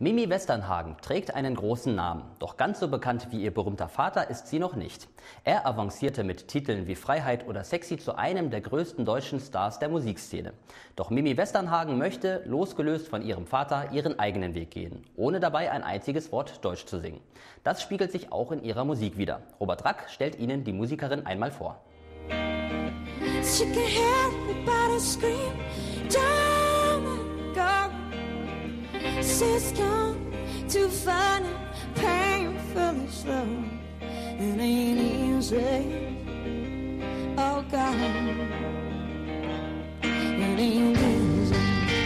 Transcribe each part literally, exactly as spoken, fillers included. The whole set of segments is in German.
Mimi Westernhagen trägt einen großen Namen, doch ganz so bekannt wie ihr berühmter Vater ist sie noch nicht. Er avancierte mit Titeln wie Freiheit oder Sexy zu einem der größten deutschen Stars der Musikszene. Doch Mimi Westernhagen möchte, losgelöst von ihrem Vater, ihren eigenen Weg gehen, ohne dabei ein einziges Wort Deutsch zu singen. Das spiegelt sich auch in ihrer Musik wider. Robert Rack stellt Ihnen die Musikerin einmal vor. She can hear everybody scream, don't go. She's gone too far now, painfully slow. It ain't easy, oh God, it ain't easy.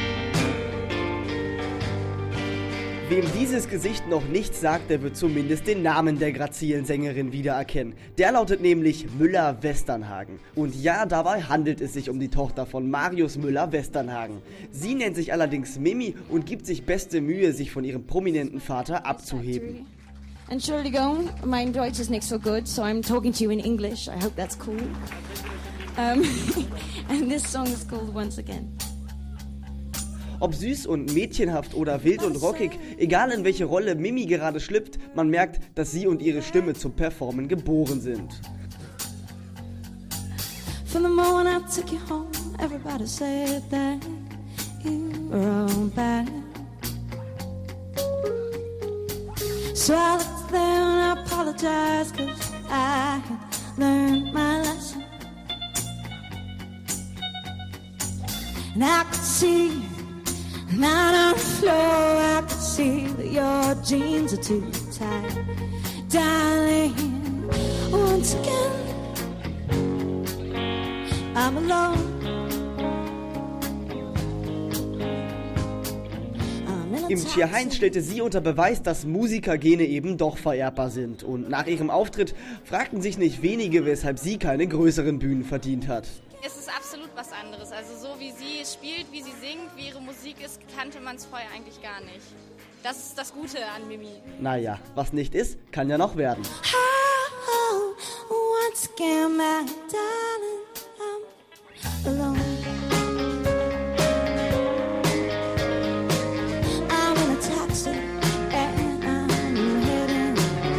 Wem dieses Gesicht noch nichts sagt, der wird zumindest den Namen der grazilen Sängerin wiedererkennen. Der lautet nämlich Müller-Westernhagen. Und ja, dabei handelt es sich um die Tochter von Marius Müller-Westernhagen. Sie nennt sich allerdings Mimi und gibt sich beste Mühe, sich von ihrem prominenten Vater abzuheben. Entschuldigung, mein Deutsch ist nicht so gut, so I'm talking to you in English. I hope that's cool. Um, and this song is called Once Again. Ob süß und mädchenhaft oder wild und rockig, egal in welche Rolle Mimi gerade schlüpft, man merkt, dass sie und ihre Stimme zum Performen geboren sind. From the moment I took you home, everybody said that you were all bad. So I looked there and I apologized, 'cause I had learned my lesson. And I could see, not on the floor, I could see that your jeans are too tight, darling. Once again, I'm alone. Im Tierheinz stellte sie unter Beweis, dass Musikergene eben doch vererbbar sind. Und nach ihrem Auftritt fragten sich nicht wenige, weshalb sie keine größeren Bühnen verdient hat. Es ist absolut was anderes. Also so wie sie spielt, wie sie singt, wie ihre Musik ist, kannte man es vorher eigentlich gar nicht. Das ist das Gute an Mimi. Naja, was nicht ist, kann ja noch werden. Oh, once again, my darling, I'm alone. I'm in a taxi and I'm heading,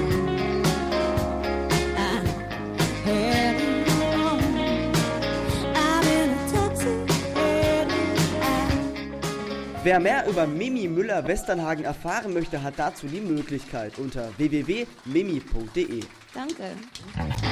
I'm heading home. I'm in a taxi heading out. Wer mehr über Mimi Müller-Westernhagen erfahren möchte, hat dazu die Möglichkeit unter w w w punkt mimi punkt de. Danke.